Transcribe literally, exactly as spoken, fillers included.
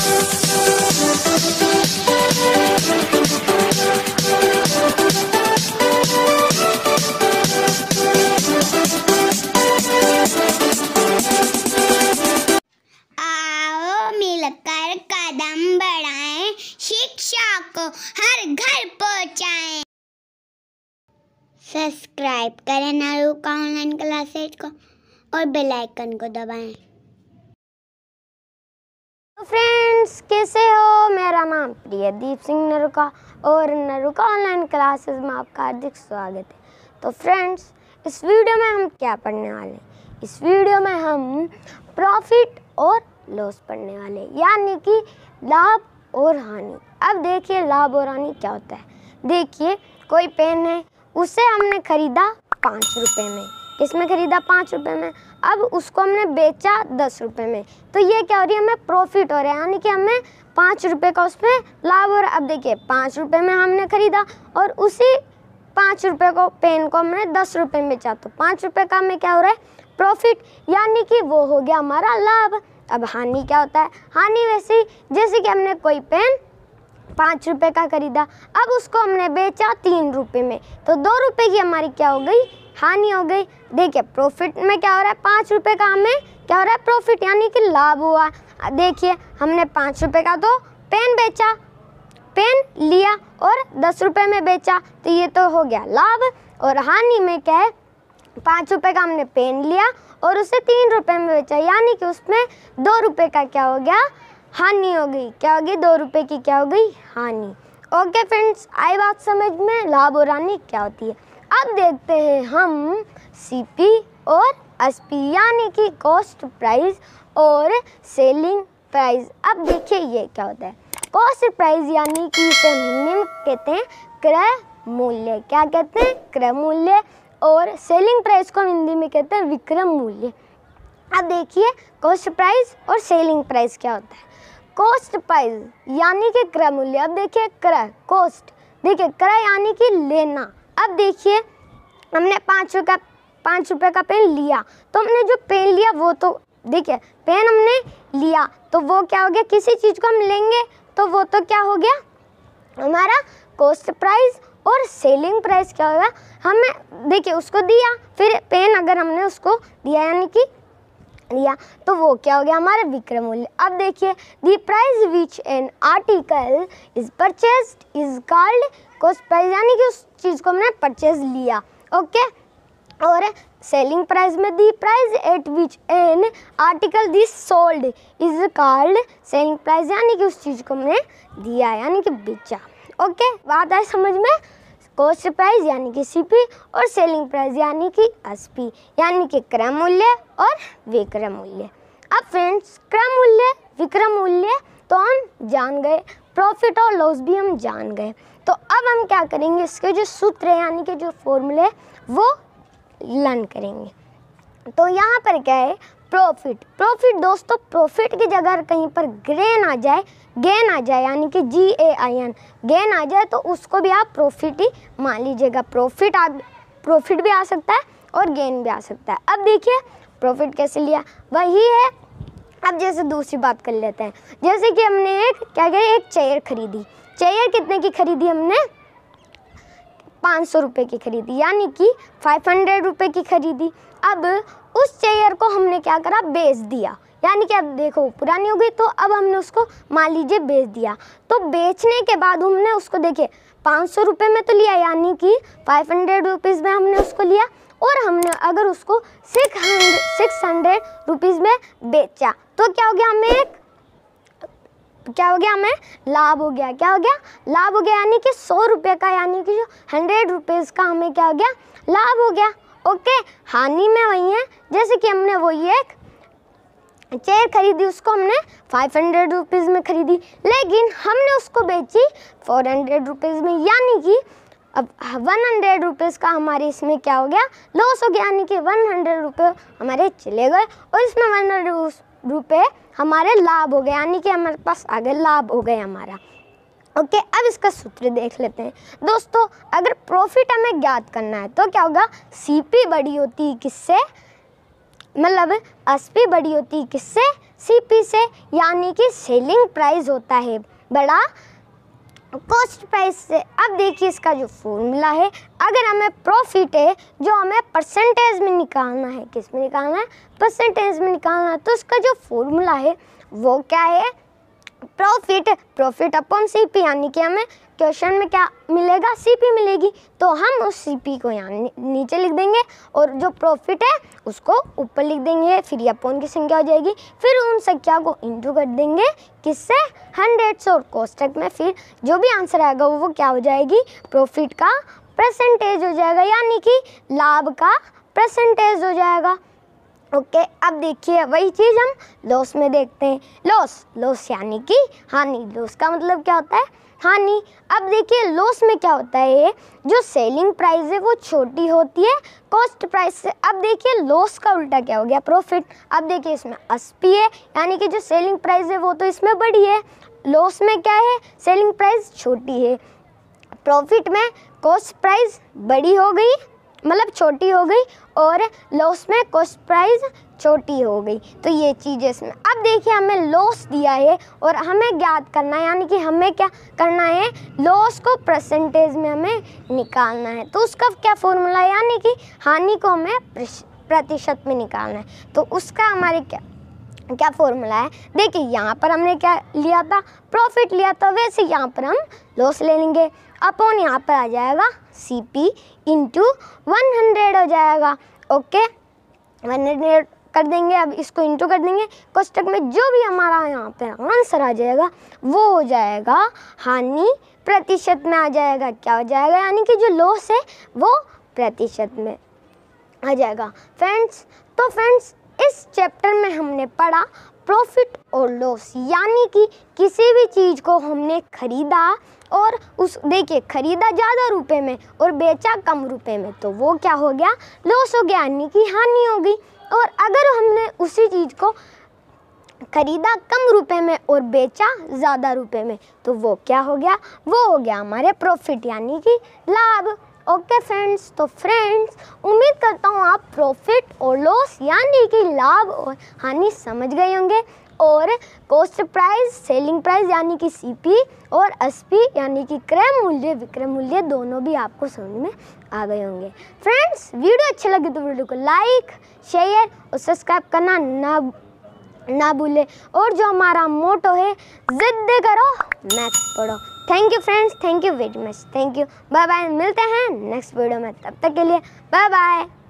मिलकर कदम बढ़ाएं, शिक्षा को हर घर पहुंचाएं। सब्सक्राइब करें नरुका ऑनलाइन क्लासेज को और बेल आइकन को दबाएं। तो फ्रेंड्स, कैसे हो? मेरा नाम प्रियदीप सिंह नरुका और नरुका ऑनलाइन क्लासेस में आपका हार्दिक स्वागत है। तो फ्रेंड्स, इस वीडियो में हम क्या पढ़ने वाले हैं? इस वीडियो में हम प्रॉफिट और लॉस पढ़ने वाले, यानी कि लाभ और हानि। अब देखिए लाभ और हानि क्या होता है। देखिए, कोई पेन है, उसे हमने खरीदा पाँच रुपये में। किसमें खरीदा? पाँच रुपये में। अब उसको हमने बेचा दस रुपये में। तो ये क्या हो रही है? हमें प्रॉफिट हो रहा है, यानी कि हमें पाँच रुपये का उसमें लाभ हो रहा है। अब देखिए, पाँच रुपये में हमने खरीदा और उसी पाँच रुपये को पेन को हमने दस रुपये में बेचा, तो पाँच रुपये का हमें क्या हो रहा है? प्रॉफिट, यानी कि वो हो गया हमारा लाभ। अब हानि क्या होता है? हानि वैसे ही जैसे कि हमने कोई पेन पाँच रुपये का खरीदा, अब उसको हमने बेचा तीन रुपये में, तो दो रुपये की हमारी क्या हो गई? हानि हो गई। देखिए, प्रॉफिट में क्या हो रहा है? पाँच रुपये का हमें क्या हो रहा है? प्रॉफिट, यानी कि लाभ हुआ। देखिए, हमने पाँच रुपये का तो पेन बेचा, पेन लिया और दस रुपये में बेचा, तो ये तो हो गया लाभ। और हानि में क्या है? पाँच रुपये का हमने पेन लिया और उसे तीन रुपये में बेचा, यानी कि उसमें दो रुपये का क्या हो गया? हानि हो गई। क्या होगी? दो रुपये की क्या हो गई? हानि। ओके फ्रेंड्स, आई बात समझ में? लाभ और हानि क्या होती है। अब देखते हैं हम सीपी और एसपी, यानी कि कॉस्ट प्राइस और सेलिंग प्राइस। अब देखिए ये क्या होता है। कॉस्ट प्राइस यानी कि इसे हिंदी में कहते हैं क्रय मूल्य। क्या कहते हैं? क्रय मूल्य। और सेलिंग प्राइस को हम हिंदी में कहते हैं विक्रय मूल्य। अब देखिए, कॉस्ट प्राइस और सेलिंग प्राइस क्या होता है। कॉस्ट प्राइस यानी कि क्रय मूल्य। अब देखिए, क्रय कॉस्ट, देखिए क्रय यानी कि लेना। अब देखिए, हमने पाँच रुपये का पाँच रुपये का पेन लिया, तो हमने जो पेन लिया वो तो देखिए, पेन हमने लिया तो वो क्या हो गया? किसी चीज़ को हम लेंगे तो वो तो क्या हो गया? हमारा कॉस्ट प्राइस। और सेलिंग प्राइस क्या होगा? हमें देखिए उसको दिया, फिर पेन अगर हमने उसको दिया यानी कि लिया, तो वो क्या हो गया? हमारा विक्रय मूल्य। अब देखिए, the price which an article is purchased is called cost price, यानी कि उस चीज़ को हमने परचेज लिया। ओके। और सेलिंग प्राइस में the price at which an article this sold is called selling price, यानी कि उस चीज़ को हमने दिया यानी कि बेचा। ओके, बात आए समझ में? कॉस्ट प्राइस यानी कि सीपी और सेलिंग प्राइस यानी कि एसपी, यानी कि क्रय मूल्य और विक्रय मूल्य। अब फ्रेंड्स, क्रय मूल्य विक्रय मूल्य तो हम जान गए, प्रॉफिट और लॉस भी हम जान गए। तो अब हम क्या करेंगे? इसके जो सूत्र है यानी कि जो फॉर्मूले वो लर्न करेंगे। तो यहाँ पर क्या है? प्रॉफिट। प्रॉफिट दोस्तों, प्रॉफिट की जगह कहीं पर गेन आ जाए, गेन आ जाए यानी कि जी ए आई एन, गेन आ जाए तो उसको भी आप प्रॉफिट ही मान लीजिएगा। प्रॉफिट आप प्रॉफिट भी आ सकता है और गेन भी आ सकता है। अब देखिए प्रॉफिट कैसे लिया, वही है। अब जैसे दूसरी बात कर लेते हैं, जैसे कि हमने एक क्या करें? एक चेयर खरीदी। चेयर कितने की खरीदी? हमने पाँच सौ रुपये की खरीदी, यानी कि फाइव हंड्रेड रुपये की खरीदी। अब उस चेयर को हमने क्या करा? बेच दिया, यानी कि अब देखो पुरानी हो गई, तो अब हमने उसको मान लीजिए बेच दिया। तो बेचने के बाद हमने उसको देखिए पाँच सौ रुपये में तो लिया, यानी कि फाइव हंड्रेड रुपीज़ में हमने उसको लिया, और हमने अगर उसको six hundred six hundred rupees में बेचा तो क्या हो गया? हमें एक क्या हो गया? हमें लाभ हो गया। क्या हो गया? लाभ हो गया, यानी कि सौ रुपये का, यानी कि जो हंड्रेड रुपीज़ का हमें क्या हो गया? लाभ हो गया। ओके। हानि में वही है, जैसे कि हमने वही एक चेयर खरीदी, उसको हमने फाइव हंड्रेड रुपीज़ में खरीदी, लेकिन हमने उसको बेची फोर हंड्रेड रुपीज़ में, यानी कि अब वन हंड्रेड रुपीज़ का हमारे इसमें क्या हो गया? लॉस हो गया, यानी कि वन हंड्रेड रुपये हमारे चले गए और इसमें वन हंड्रेड रुपये हमारे लाभ हो गए, यानी कि हमारे पास आगे लाभ हो गए हमारा। ओके। अब इसका सूत्र देख लेते हैं दोस्तों। अगर प्रॉफिट हमें ज्ञात करना है तो क्या होगा? सीपी बड़ी होती है किससे? मतलब एसपी बड़ी होती है किससे? सीपी से, यानी कि सेलिंग प्राइस होता है बड़ा कॉस्ट प्राइस से। अब देखिए इसका जो फॉर्मूला है, अगर हमें प्रॉफिट है जो हमें परसेंटेज में निकालना है, किस में निकालना है, परसेंटेज में निकालना है, तो इसका जो फॉर्मूला है वो क्या है, प्रॉफिट प्रॉफिट अपॉन सीपी, यानी कि हमें क्वेश्चन में क्या मिलेगा, सीपी मिलेगी, तो हम उस सीपी को यहाँ नीचे लिख देंगे और जो प्रॉफिट है उसको ऊपर लिख देंगे, फिर ये अपॉन की संख्या हो जाएगी, फिर उन संख्या को इंटू कर देंगे किससे, हंड्रेड से, और कोष्टक में फिर जो भी आंसर आएगा वो क्या हो जाएगी, प्रॉफिट का परसेंटेज हो जाएगा, यानी कि लाभ का परसेंटेज हो जाएगा। ओके okay, अब देखिए वही चीज़ हम लॉस में देखते हैं। लॉस लॉस यानी कि हानि, लॉस का मतलब क्या होता है, हानि। अब देखिए लॉस में क्या होता है, जो सेलिंग प्राइस है वो छोटी होती है कॉस्ट प्राइस से। अब देखिए लॉस का उल्टा क्या हो गया, प्रॉफिट। अब देखिए इसमें अस्सी है, यानी कि जो सेलिंग प्राइस है वो तो इसमें बड़ी है, लॉस में क्या है, सेलिंग प्राइस छोटी है, प्रॉफिट में कॉस्ट प्राइस बड़ी हो गई, मतलब छोटी हो गई, और लॉस में कॉस्ट प्राइस छोटी हो गई। तो ये चीज़ इसमें। अब देखिए हमें लॉस दिया है और हमें ज्ञात करना है, यानी कि हमें क्या करना है, लॉस को परसेंटेज में हमें निकालना है। तो उसका क्या फॉर्मूला है, यानी कि हानि को हमें प्रतिशत में निकालना है। तो उसका हमारे क्या क्या फॉर्मूला है, देखिए यहाँ पर हमने क्या लिया था, प्रॉफिट लिया था, वैसे यहाँ पर हम लॉस ले लेंगे, अपॉन यहाँ पर आ जाएगा C P into one hundred हो जाएगा। ओके, वन हंड्रेड कर देंगे, अब इसको इंटू कर देंगे, कोष्टक में जो भी हमारा यहाँ पे आंसर आ जाएगा वो हो जाएगा हानि प्रतिशत में आ जाएगा, क्या हो जाएगा, यानी कि जो लॉस है वो प्रतिशत में आ जाएगा। फ्रेंड्स, तो फ्रेंड्स इस चैप्टर में हमने पढ़ा प्रॉफिट और लॉस, यानी कि किसी भी चीज़ को हमने खरीदा और उस देखिए खरीदा ज़्यादा रुपए में और बेचा कम रुपए में, तो वो क्या हो गया, लॉस हो गया, यानी कि हानि हो गई। और अगर हमने उसी चीज़ को खरीदा कम रुपए में और बेचा ज़्यादा रुपए में, तो वो क्या हो गया, वो हो गया हमारे प्रॉफिट, यानी कि लाभ। ओके फ्रेंड्स, तो फ्रेंड्स उम्मीद करता हूँ आप प्रॉफिट और लॉस यानी कि लाभ और हानि समझ गए होंगे, और कॉस्ट प्राइस, सेलिंग प्राइस यानी कि सीपी, और एसपी यानी कि क्रय मूल्य, विक्रय मूल्य, दोनों भी आपको समझ में आ गए होंगे। फ्रेंड्स वीडियो अच्छे लगे तो वीडियो को लाइक, शेयर और सब्सक्राइब करना ना ना भूलें, और जो हमारा मोटो है, जिद करो मैथ्स पढ़ो। Thank you friends, thank you very much, thank you, bye bye, मिलते हैं नेक्स्ट वीडियो में, तब तक के लिए बाय बाय।